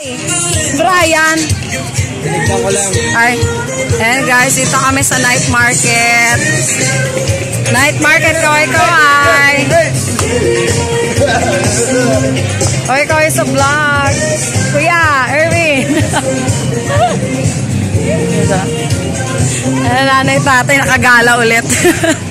Brian. Tinignan ko lang. Ay, ayan guys, dito kami sa night market. Night market, kaway-kaway. Kaway-kaway sa vlog. Kuya, Erwin. Ayan, nanay tatay nakagala ulit.